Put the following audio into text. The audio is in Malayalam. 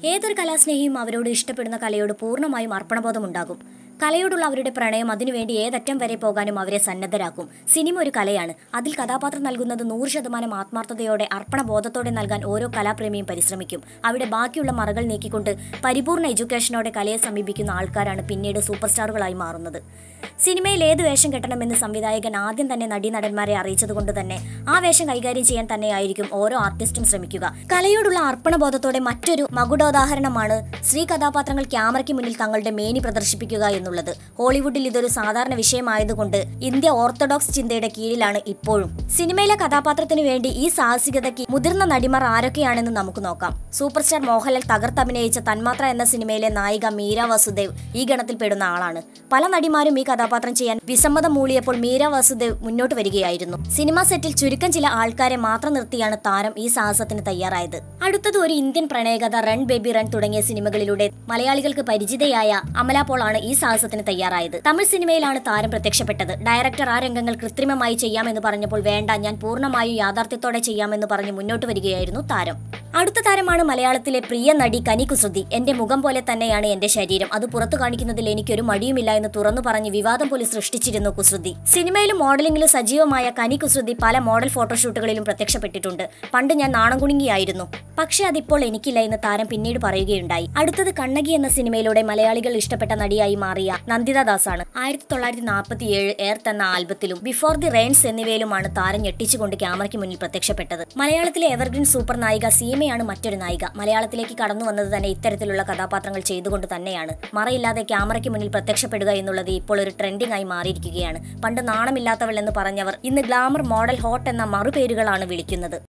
ഏതൊരു കലാസ്നേഹിയും അവരോട് ഇഷ്ടപ്പെടുന്ന കലയോട് പൂർണ്ണമായും അർപ്പണബോധമുണ്ടാകും. കലയോടുള്ള അവരുടെ പ്രണയം അതിനുവേണ്ടി ഏതറ്റം വരെ പോകാനും അവരെ സന്നദ്ധരാക്കും. സിനിമ ഒരു കലയാണ്. അതിൽ കഥാപാത്രം നൽകുന്നത് 100% ആത്മാർത്ഥതയോടെ അർപ്പണബോധത്തോടെ നൽകാൻ ഓരോ കലാപ്രേമിയും പരിശ്രമിക്കും. അവിടെ ബാക്കിയുള്ള മറകൾ നീക്കിക്കൊണ്ട് പരിപൂർണ എഡ്യൂക്കേഷനോടെ കലയെ സമീപിക്കുന്ന ആൾക്കാരാണ് പിന്നീട് സൂപ്പർ സ്റ്റാറുകളായി മാറുന്നത്. സിനിമയിൽ ഏത് വേഷം കെട്ടണമെന്ന് സംവിധായകൻ ആദ്യം തന്നെ നടീനടന്മാരെ അറിയിച്ചതുകൊണ്ട് തന്നെ ആ വേഷം കൈകാര്യം ചെയ്യാൻ തന്നെയായിരിക്കും ഓരോ ആർട്ടിസ്റ്റും ശ്രമിക്കുക. കലയോടുള്ള അർപ്പണബോധത്തോടെ മറ്റൊരു മകുടോദാഹരണമാണ് സ്ത്രീ കഥാപാത്രങ്ങൾ ക്യാമറയ്ക്ക് മുന്നിൽ തങ്ങളുടെ മേനി പ്രദർശിപ്പിക്കുക എന്നുള്ളത്. ഹോളിവുഡിൽ ഇതൊരു സാധാരണ വിഷയമായതുകൊണ്ട് ഇന്ത്യ ഓർത്തഡോക്സ് ചിന്തയുടെ കീഴിലാണ് ഇപ്പോഴും. സിനിമയിലെ കഥാപാത്രത്തിന് വേണ്ടി ഈ സാഹസികതയ്ക്ക് മുതിർന്ന നടിമാർ ആരൊക്കെയാണെന്ന് നമുക്ക് നോക്കാം. സൂപ്പർ സ്റ്റാർ മോഹൻലാൽ തകർത്തഭിനയിച്ച തന്മാത്ര എന്ന സിനിമയിലെ നായിക മീര വസുദേവ് ഈ ഗണത്തിൽ പെടുന്ന ആളാണ്. പല നടിമാരും ഈ കഥാപാത്രം ചെയ്യാൻ വിസമ്മതം മൂളിയപ്പോൾ മീര വസുദേവ് മുന്നോട്ട് വരികയായിരുന്നു. സിനിമാ സെറ്റിൽ ചുരുക്കം ചില ആൾക്കാരെ മാത്രം നിർത്തിയാണ് താരം ഈ സാഹസത്തിന് തയ്യാറായത്. അടുത്തത് ഒരു ഇന്ത്യൻ പ്രണയകഥ റൺ ബേബി റൺ തുടങ്ങിയ സിനിമകളിലൂടെ മലയാളികൾക്ക് പരിചിതയായ അമല പോളാണ് ഈ സാഹസത്തിന് തയ്യാറായത്. തമിഴ് സിനിമയിലാണ് താരം പ്രത്യക്ഷപ്പെട്ടത്. ഡയറക്ടർ ആ രംഗങ്ങൾ കൃത്രിമമായി ചെയ്യാമെന്ന് പറഞ്ഞപ്പോൾ വേണ്ട, ഞാൻ പൂർണ്ണമായും യാഥാർത്ഥ്യത്തോടെ ചെയ്യാമെന്ന് പറഞ്ഞ് മുന്നോട്ട് വരികയായിരുന്നു താരം. അടുത്ത താരമാണ് മലയാളത്തിലെ പ്രിയ നടി കനി കുസൃതി. എന്റെ മുഖം പോലെ തന്നെയാണ് എന്റെ ശരീരം, അത് പുറത്തു കാണിക്കുന്നതിൽ എനിക്കൊരു മടിയുമില്ല എന്ന് തുറന്നു പറഞ്ഞ് വിവാദം പോലും സൃഷ്ടിച്ചിരുന്നു കുസൃതി. സിനിമയിലും മോഡലിംഗിലും സജീവമായ കനി കുസൃതി പല മോഡൽ ഫോട്ടോഷൂട്ടുകളിലും പ്രത്യക്ഷപ്പെട്ടിട്ടുണ്ട്. പണ്ട് ഞാൻ നാണം കുണുങ്ങിയായിരുന്നു, പക്ഷെ അതിപ്പോൾ എനിക്കില്ല എന്ന് താരം പിന്നീട് പറയുകയുണ്ടായി. അടുത്തത് കണ്ണകി എന്ന സിനിമയിലൂടെ മലയാളികൾ ഇഷ്ടപ്പെട്ട നടിയായി മാറിയ നന്ദിത ദാസാണ്. 1947 എർത്ത് എന്ന ആൽബത്തിലും ബിഫോർ ദി റെയിൻസ് എന്നിവയിലുമാണ് താരം ഞെട്ടിച്ചുകൊണ്ട് ക്യാമറയ്ക്ക് മുന്നിൽ പ്രത്യക്ഷപ്പെട്ടത്. മലയാളത്തിലെ എവർഗ്രീൻ സൂപ്പർ നായിക സീമയാണ് മറ്റൊരു നായിക. മലയാളത്തിലേക്ക് കടന്നു വന്നത് തന്നെ ഇത്തരത്തിലുള്ള കഥാപാത്രങ്ങൾ ചെയ്തുകൊണ്ട് തന്നെയാണ്. മറയില്ലാതെ ക്യാമറയ്ക്ക് മുന്നിൽ പ്രത്യക്ഷപ്പെടുക എന്നുള്ളത് ഇപ്പോൾ ഒരു ട്രെൻഡിംഗ് ആയി മാറിയിരിക്കുകയാണ്. പണ്ട് നാണമില്ലാത്തവൾ എന്ന് പറഞ്ഞവർ ഇന്ന് ഗ്ലാമർ, മോഡൽ, ഹോട്ട് എന്ന മറുപേരുകളാണ് വിളിക്കുന്നത്.